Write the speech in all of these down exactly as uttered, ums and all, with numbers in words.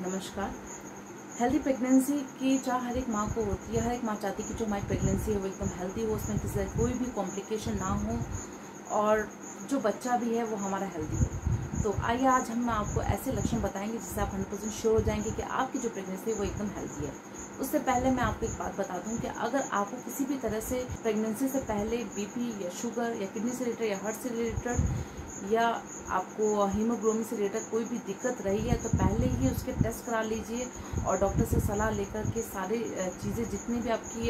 नमस्कार। Healthy pregnancy की चाह हर एक माँ को होती है। हर एक माँ चाहती है कि जो हमारी प्रेगनेंसी है वो एकदम हेल्दी हो, उसमें किसी कोई भी कॉम्प्लिकेशन ना हो और जो बच्चा भी है वो हमारा हेल्दी हो। तो आइए आज हम आपको ऐसे लक्षण बताएंगे जिससे आप हंड्रेड परसेंट श्योर हो जाएंगे कि आपकी जो प्रेगनेंसी है वो एकदम हेल्दी है। उससे पहले मैं आपको एक बात बता दूं कि अगर आपको किसी भी तरह से प्रेगनेंसी से पहले बीपी या शुगर या किडनी से रिलेटेड या हार्ट से रिलेटेड या आपको हीमोग्लोबिन से रिलेटेड कोई भी दिक्कत रही है तो पहले ही उसके टेस्ट करा लीजिए और डॉक्टर से सलाह लेकर के सारी चीज़ें जितनी भी आपकी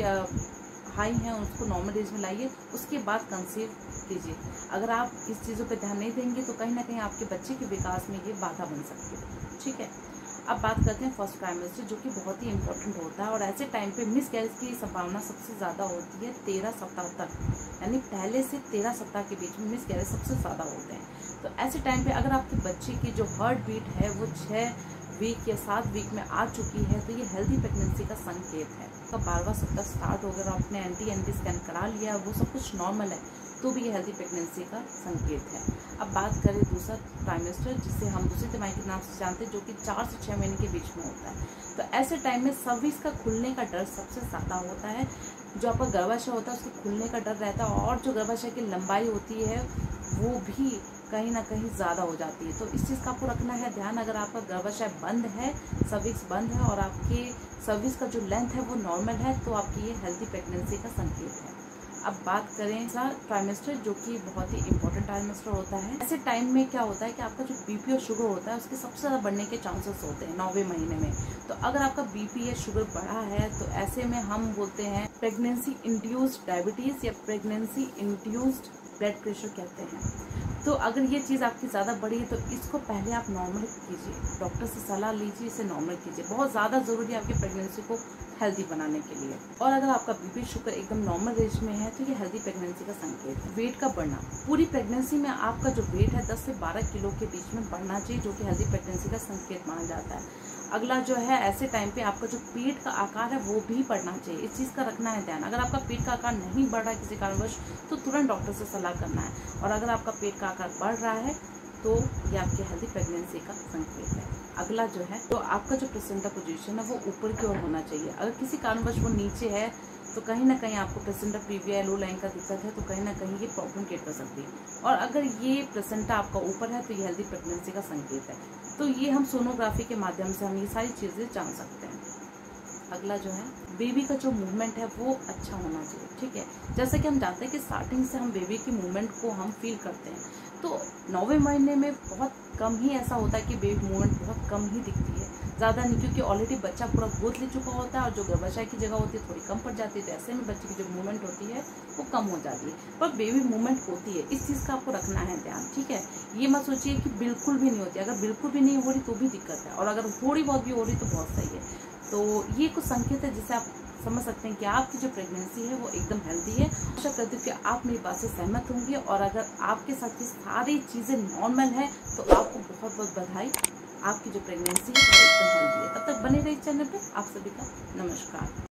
हाई हैं उसको नॉर्मल रेंज में लाइए। उसके बाद कंसीव कीजिए। अगर आप इस चीज़ों पे ध्यान नहीं देंगे तो कहीं ना कहीं आपके बच्चे के विकास में ये बाधा बन सकती है। ठीक है, अब बात करते हैं फर्स्ट ट्राइमेस्टर, जो कि बहुत ही इंपॉर्टेंट होता है और ऐसे टाइम पे मिस कैरेज की संभावना सबसे ज़्यादा होती है तेरह सप्ताह तक, यानी पहले से तेरह सप्ताह के बीच में मिस कैरेज सबसे ज़्यादा होते हैं। तो ऐसे टाइम पे अगर आपके बच्चे की जो हार्ट बीट है वो छः वीक या सात वीक में आ चुकी है तो ये हेल्दी प्रेगनेंसी का संकेत है। तो बारहवां सप्ताह स्टार्ट हो गया, आपने एंटी एन टी स्कैन करा लिया, वो सब कुछ नॉर्मल है तो भी ये हेल्दी प्रेगनेंसी का संकेत है। अब बात करें दूसरा ट्राइमेस्टर, जिसे हम दूसरे तिमाही के नाम से जानते हैं, जो कि चार से छः महीने के बीच में होता है। तो ऐसे टाइम में सर्विक्स का खुलने का डर सबसे ज़्यादा होता है। जो आपका गर्भाशय होता है उसके खुलने का डर रहता है और जो गर्भाशय की लंबाई होती है वो भी कहीं ना कहीं ज़्यादा हो जाती है। तो इस चीज़ का आपको रखना है ध्यान। अगर आपका गर्भाशय बंद है, सर्विक्स बंद है और आपके सर्विक्स का जो लेंथ है वो नॉर्मल है तो आपकी ये हेल्दी प्रेगनेंसी का संकेत है। अब बात करें ट्राइमेस्टर, जो कि बहुत ही इंपॉर्टेंट ट्राइमेस्टर होता है। ऐसे टाइम में क्या होता है कि आपका जो बीपी और शुगर होता है उसके सबसे ज़्यादा बढ़ने के चांसेस होते हैं नौवे महीने में। तो अगर आपका बीपी या शुगर बढ़ा है तो ऐसे में हम बोलते हैं प्रेगनेंसी इंड्यूस्ड डायबिटीज़ या प्रेगनेंसी इंड्यूस्ड ब्लड प्रेशर कहते हैं। तो अगर ये चीज़ आपकी ज़्यादा बढ़ी है तो इसको पहले आप नॉर्मल कीजिए, डॉक्टर से सलाह लीजिए, इसे नॉर्मल कीजिए। बहुत ज़्यादा ज़रूरी है आपकी प्रेगनेंसी को हेल्दी बनाने के लिए। और अगर आपका बीपी शुगर एकदम नॉर्मल रेंज में है तो ये हेल्दी प्रेगनेंसी का संकेत है। वेट का बढ़ना, पूरी प्रेगनेंसी में आपका जो वेट है दस से बारह किलो के बीच में बढ़ना चाहिए, जो कि हेल्दी प्रेगनेंसी का संकेत माना जाता है। अगला जो है, ऐसे टाइम पे आपका जो पेट का आकार है वो भी बढ़ना चाहिए, इस चीज़ का रखना है ध्यान। अगर आपका पेट का आकार नहीं बढ़ रहा है किसी कारणवश तो तुरंत डॉक्टर से सलाह करना है। और अगर आपका पेट का आकार बढ़ रहा है तो ये आपकी हेल्दी प्रेगनेंसी का संकेत है। अगला जो है, तो आपका जो प्लेसेंटा पोजीशन है वो ऊपर की ओर होना चाहिए। अगर किसी कारणवश वो नीचे है तो कहीं ना कहीं आपको प्लेसेंटा प्रीविया लो लाइन का दिक्कत है तो कहीं ना कहीं ये प्रॉब्लम क्रिएट कर सकती है। और अगर ये प्लेसेंटा आपका ऊपर है तो ये हेल्दी प्रेगनेंसी का संकेत है। तो ये हम सोनोग्राफी के माध्यम से हम ये सारी चीज़ें जान सकते हैं। अगला जो है, बेबी का जो मूवमेंट है वो अच्छा होना चाहिए। ठीक है, जैसे कि हम जानते हैं कि स्टार्टिंग से हम बेबी की मूवमेंट को हम फील करते हैं तो नौवे महीने में बहुत कम ही ऐसा होता है कि बेबी मूवमेंट बहुत कम ही दिखती है, ज़्यादा नहीं, क्योंकि ऑलरेडी बच्चा पूरा गोद ले चुका होता है और जो गर्भाशय की जगह होती है थोड़ी कम पड़ जाती है। तो ऐसे में बच्चे की जो मूवमेंट होती है वो कम हो जाती है, पर बेबी मूवमेंट होती है, इस चीज़ का आपको रखना है ध्यान। ठीक है, ये मत सोचिए कि बिल्कुल भी नहीं होती। अगर बिल्कुल भी नहीं हो रही तो भी दिक्कत है और अगर थोड़ी बहुत भी हो रही तो बहुत सही है। तो ये कुछ संकेत है जिससे आप समझ सकते हैं कि आपकी जो प्रेगनेंसी है वो एकदम हेल्दी है। आशा करती हूँ कि आप मेरी बात से सहमत होंगे और अगर आपके साथ ये सारी चीज़ें नॉर्मल है तो आपको बहुत बहुत बधाई। आपकी जो प्रेगनेंसी है वो एकदम हेल्दी है। तब तक बने रहिए चैनल पे। आप सभी का नमस्कार।